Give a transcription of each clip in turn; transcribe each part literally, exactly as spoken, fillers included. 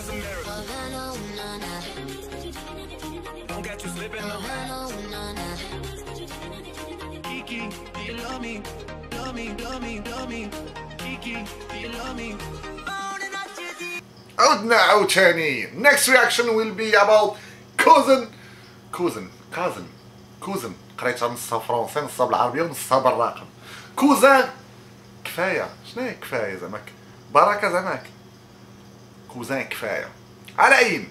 عودنا عاوتاني. Next reaction will be about cousin cousin cousin cousin قريتها نصها فرونسي نصها بالعربيه ونصها بالراقم. كوزان كفايه. شنو هي كفايه زعما بركه زعما كوزان كفايه. على عين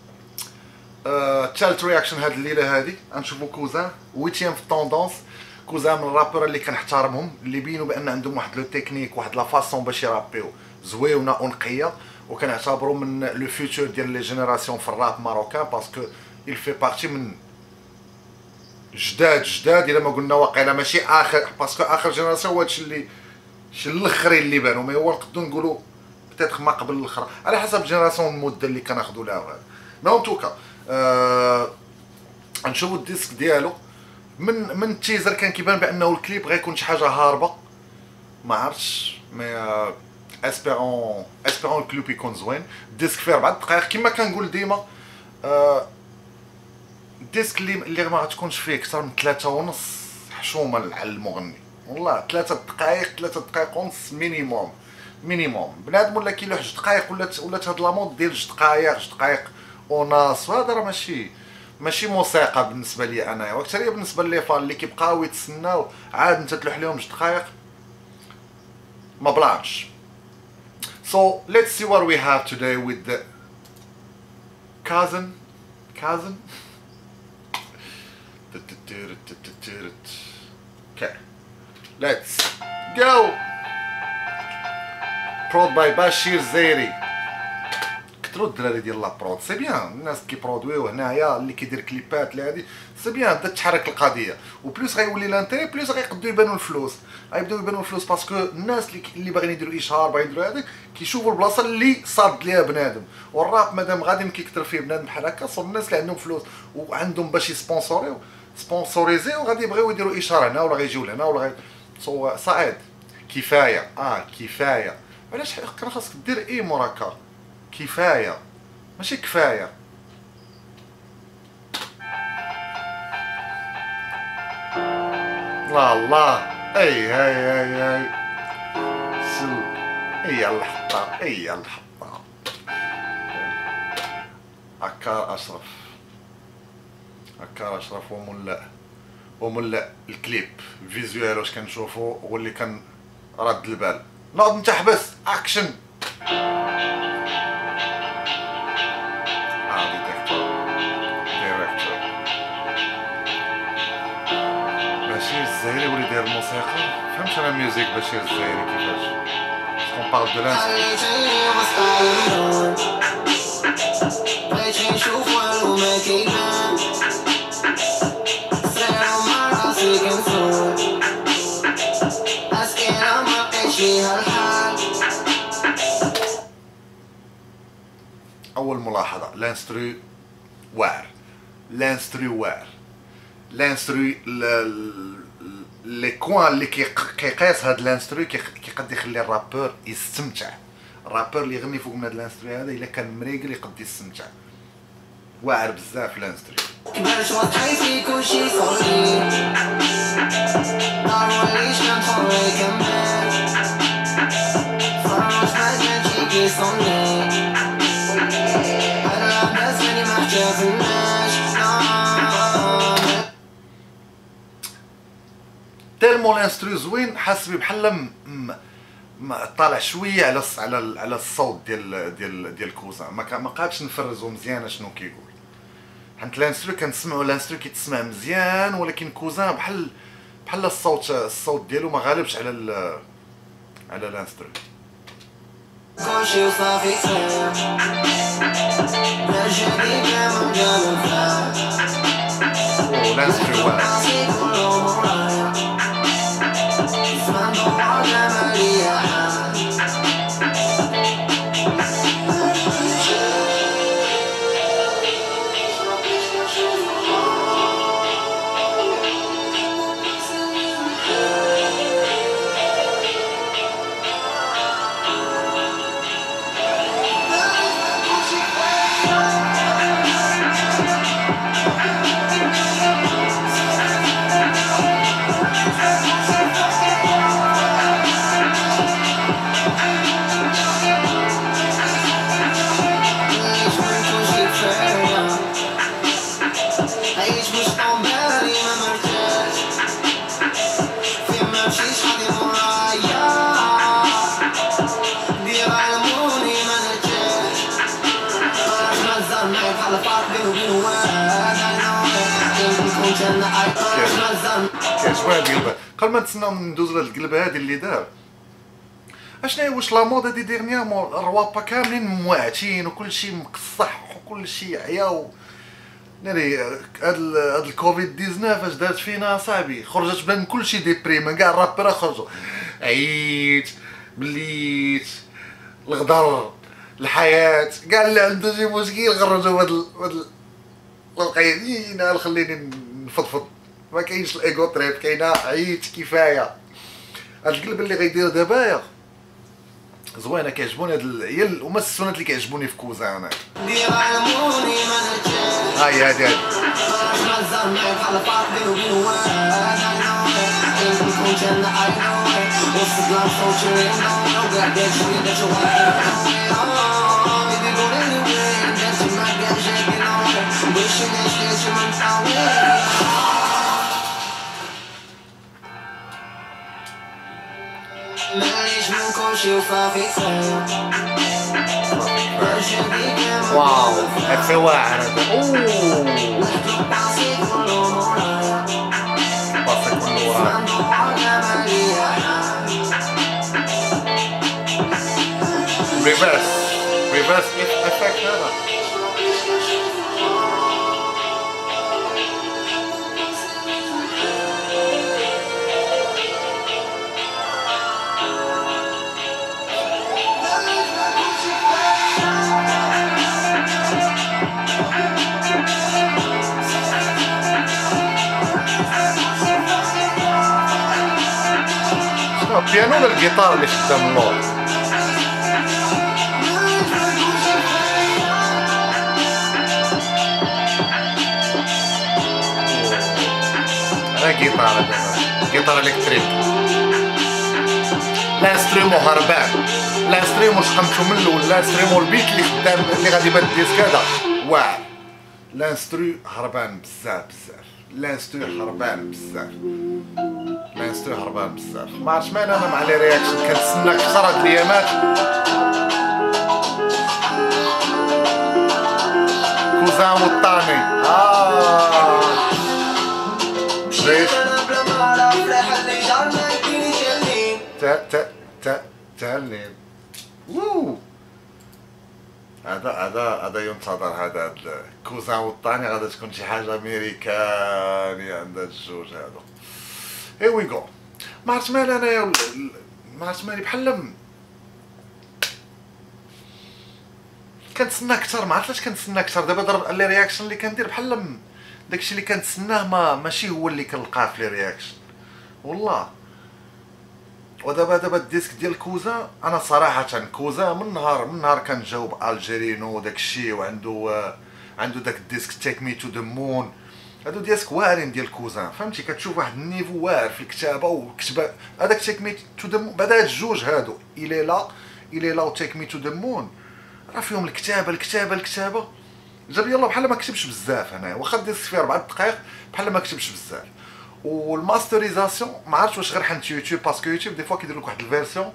ثالث رياكشن هاد الليله هادي غنشوفوا كوزان ويتيام في الطوندونس. كوزان من الرابور اللي كنحترمهم اللي بينوا بان عندهم واحد لو تكنيك واحد لا فاسون باش يرابيو زويونه ونقيه وكنعتبروا من لو فيوتور ديال لي جينيراسيون في الراب ماروكان باسكو il fait partie من جداد جداد الا ما قلنا واقيلا ماشي اخر باسكو اخر جينيراسيون هو هادشي اللي شي الاخرين اللي بانوا مي هو نقدروا نقولوا بتاتخ ما قبل الاخر على حسب جينيراسيون المده اللي كناخذوا لها وهذا. مي اون توكا آه نشوفوا الديسك ديالو من من التيزر كان كيبان بانه الكليب غيكون شي حاجه هاربه ما عرفتش مي آه اسبيرون اسبيرون الكليب يكون زوين. الديسك فيه اربع دقائق كما كنقول ديما. آه الديسك اللي اللي ما غتكونش فيه اكثر من ثلاثة ونص حشومه على المغني والله. ثلاثة دقائق ثلاثة دقائق ونص مينيموم مينيموم. بنادم ولا كيلوح جوج دقائق ولات ولات هاد لامود ديال جوج دقائق جوج دقائق ونص وهذا راه ماشي ماشي موسيقى بالنسبه لي انايا واكثر بالنسبه لي فال اللي كيبقاو يتسناو عاد انت تلوح لهم جوج دقائق ما بلانش. So let's see what we have today with the cousin cousin okay let's go. prod by Bashir Zairi. كثروا الدراري ديال لابرود سي بيان الناس كيبرودويو هنايا اللي كيدير كليبات لهادي سي بيان بدا تحرك القضيه وبلوس غيولي لانتيري بلوس غيقدروا يبانوا الفلوس غيبداو يبانوا الفلوس باسكو الناس اللي اللي باغيين يديروا اشهار باغيين يديروا هذاك كيشوفوا البلاصه اللي صاد ليها بنادم. والراب مادام غادي كيكثر فيه بنادم بحال هكا صون الناس اللي عندهم فلوس وعندهم باش يسبونسوريو سبونسوريزيو غادي يبغيو يديروا اشهار هنا ولا غيجيو لهنا ولا غي سو صعيد كفايه اه كفايه. علاش كان خاصك دير اي موراكا كفايه ماشي كفايه. لا الله اي هاي هاي هاي سو هي الحطه هي الحطه. عكار اشرف عكار اشرف وملا وملا الكليب الفيزيوال واش كنشوفو هو اللي كان رد البال. ناض انت حبس اكشن. بشير الزهيري ولي داير الموسيقى فهمت انا ميوزيك بشير الزهيري كيفاش كون بارل دو لانس. اول ملاحظه لانسترو واعر لانسترو واعر لانسترو لي كوان اللي كيقيس هاد لانسترو كيقد يخلي الرابور يستمتع. الرابور اللي يغني فوق من هاد لانسترو هذا الا كان مريقل يقد يستمتع. واعر بزاف لانسترو. تيرمو لانسترو زوين حاسبي بحال طالع شويه على على على الصوت ديال ديال ديال كوزان ما ما قادش نفرزو مزيان شنو كيقول. حيت لانسترو كنسمعوا لانسترو كيتسمع مزيان ولكن كوزان بحال بحال الصوت الصوت ديالو ما غالبش على ال على لانسترو. لانسترو كيعجبوني هاد القلبه. قبل ما نتسناو ندوزو لهاد القلبه هادي اللي دار، اشناهي واش لا مود هادي ديرنيامون الروابا كاملين مواتين وكلشي مقصح وكلشي عياو. ناري هاد هاد الكوفيد تسعطاش اش دارت فينا اصاحبي، خرجت بان كلشي ديبريم، كاع الرابره خرجوا عييت بليت الغدر الحياه، كاع اللي عنده شي مشكل خرجوا هاد هاد القيدين. خليني نفضفض، ما كاينش الايغو تريب، كاينه عييت كفايه. هاد القلب اللي غيدير دابا زوينه، كيعجبوني هاد العيال، هما السنات اللي كيعجبوني في كوزان. انا هاي هادي هادي واو هاد واعر هذا. اوه باصا كل وراه. ريفرس ريفرس افكت هذا. البيانو ولا الجيتار اللي خدام اللور؟ هذا جيتار، هذا جيتار الكتريك. لانسترومون هربان، لانسترومون شقمتو من الاول، لانسترومون البيت اللي خدام اللي غادي يبان الديسك هذا واعر. لانسترو هربان بزاف بزاف، لانسترو هربان بزاف، لانسترو هربان بزاف. ما عرفتش مالي انا مع لي رياكشن، كنتسنى كثر هاد الايامات. كوزان والطاني اه جيت تا تا تا تالين. ووو هذا هذا هذا ينتظر، هذا كوزان والطاني غادي تكون شي حاجه امريكانيه عند هاد الجوج هادو. هي وي جو. ما عرفت مالي انايا، ما عرفت مالي بحال كنتسنى اكثر، ما عرفت علاش كنتسنى اكثر. دابا ضرب لي رياكشن اللي كندير بحال داكشي اللي كنتسناه ما ماشي هو اللي كنلقاه في لي رياكشن والله. ودابا دابا الديسك ديال كوزا، انا صراحه كوزا من نهار من نهار كنجاوب الجيرينو داكشي، وعنده عنده داك الديسك تيك مي تو ذا مون، هادو ديسك واعرين ديال كوزان، فهمتي؟ كتشوف واحد النيفو واعر في الكتابه والكتابه. هذاك تيك مي تو ذا مون، بعد هاد الجوج هادو الي لا الي لا وتيك مي تو ذا مون، راه فيهم الكتابه الكتابه الكتابه. جاب يلاه بحال ما كتبش بزاف انايا، واخا الديسك فيه اربع دقائق بحال ما كتبش بزاف. والماستريزاسيون ما عرفتش واش غير حنت يوتيوب، باسكو يوتيوب دي فوا كيدير لك واحد الفيرسيون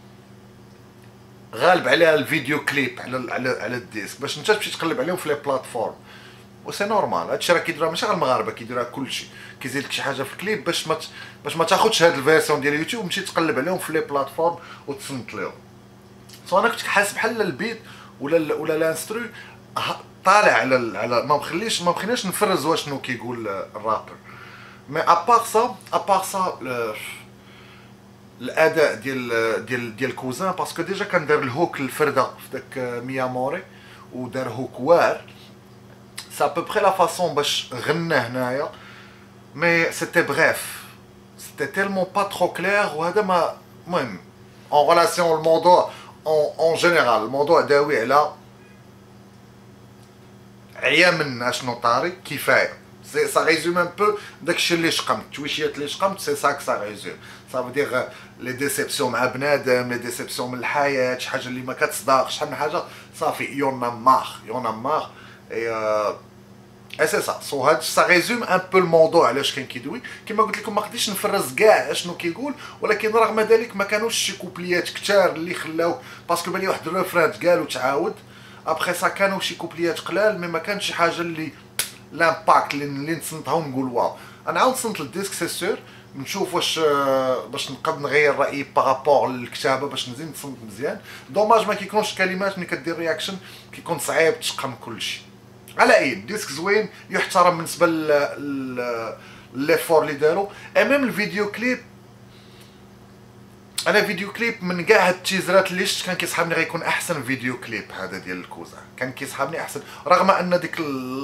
غالب عليها الفيديو كليب على على على الديسك، باش انت تمشي تقلب عليهم في لي بلاتفورم. و سي نورمال، هادشي راه كيديروها ماشي غير المغاربه، كيديروها كلشي، كيزيد لك شي حاجه في الكليب باش ما باش ما تاخذش هاد الفيرسيون ديال اليوتيوب وتمشي تقلب عليهم في لي بلاتفورم وتصنت لهم. سو انا كنت حاسس بحال البيت ولا ولا لانسترو طالع على على ما مخليش ما مخليناش نفرز واش شنو كيقول الرابر. مي ابار سا ابار سا الاداء ديال ديال ديال كوزان، باسكو ديجا كان دار الهوك الفرده في داك مياموري ودار هوك واعر. سا بوبخي لا فاصون باش غنى هنايا، مي سيتي بغيف، سيتي تيلمون با ترو كلير. وهذا ما المهم اون ريلاسيون الموضوع اون جينيرال، الموضوع داوي على عيا من اشنو طاري كفايه. سي سا ريزوم ان بو داكشي اللي شقمت، تويشيات اللي شقمت، سي سا كو سا ريزوم. سا فو دير لي ديسيبسيون مع بنادم، لي ديسيبسيون من الحياه، شي حاجه اللي ما كتصدقش، شحال من حاجه صافي يون مار يون مار اي اي سي سا. سو هاد سا ريزوم ان بو الموضوع علاش كان كيدوي. كما قلت لكم ما قدرتش نفرز كاع اشنو كيقول، ولكن رغم ذلك ما كانوش شي كوبليات كثار اللي خلاو، باسكو بان لي واحد الريفران قال وتعاود ابخي سا كانوا شي كوبليات قلال، مي ما كانش شي حاجه اللي لامباكت اللي نصنتها ونقول واو. انا عاود نصنت الديسك سي سور، نشوف واش باش نقد نغير رايي بارابور للكتابه باش نزيد نصنت مزيان. دوماج ما كيكونش كلمات ملي كدير رياكشن كيكون صعيب تشقم كلشي. على اي الديسك زوين يحترم بالنسبه لليفور اللي داروا. امام الفيديو كليب، انا فيديو كليب من كاع هاد التيزرات اللي شفت كان كيصحابني غيكون احسن فيديو كليب هذا ديال الكوزا، كان كيصحابني احسن رغم ان ديك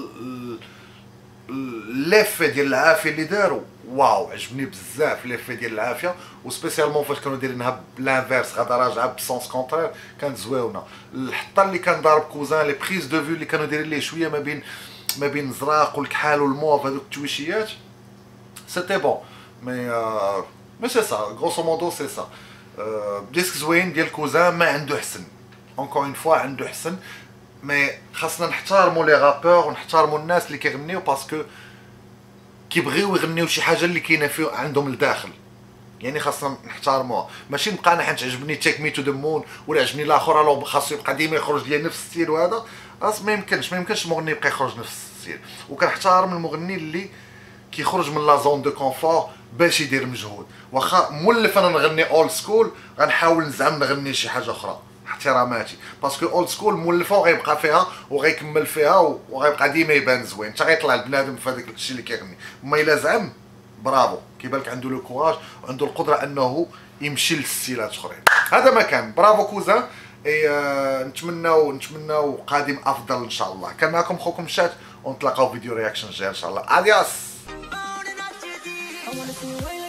الليفه ديال العافيه اللي داروا واو عجبني بزاف. الليفه ديال العافيه وسبيسيالمون فاش كانوا دايرينها بلانفيرس غادا راجعه بسونس كونترير كانت زويونه. حتى اللي كان ضارب كوزان لي بريز دو فيو اللي كانوا دايرين ليه شويه ما بين ما بين الزراق والكحال والموف هذوك التويشيات سيتي بون. مي مي سي سا غروسو مودو سي سا. ديسك زوين ديال كوزان ما عنده حسن، اونكور اون فوا عنده حسن، مي خاصنا نحترموا لي رابور ونحترموا الناس اللي كيغنيو باسكو كيبغيو يغنيو شي حاجه اللي كاينه فيه عندهم لداخل، يعني خاصنا نحترموها. ماشي نبقى انا حيت عجبني تيك مي تو ذا مون ولا عجبني الاخر الو خاصو يبقى ديما يخرج ليا نفس الستيل، وهذا اصلا ما يمكنش ما يمكنش المغني يبقى يخرج نفس الستيل. وكنحترم المغني اللي كيخرج من لا زون دو كونفور باش يدير مجهود. واخا مولف انا نغني اولد سكول غنحاول نزعم نغني شي حاجه اخرى احتراماتي، باسكو اولد سكول مولفه وغيبقى فيها وغيكمل فيها وغيبقى ديما يبان زوين، حتى غيطلع البنادم في هذاك الشيء اللي كيغني. اما الا زعم برافو كيبان لك عنده لو كوراج وعنده القدره انه يمشي للستيلات اخرين. هذا ما كان برافو كوزا. اي آه نتمناو نتمناو قادم افضل ان شاء الله. كان معكم خوكم شات ونتلاقاو فيديو رياكشن جاي ان شاء الله. اديوس.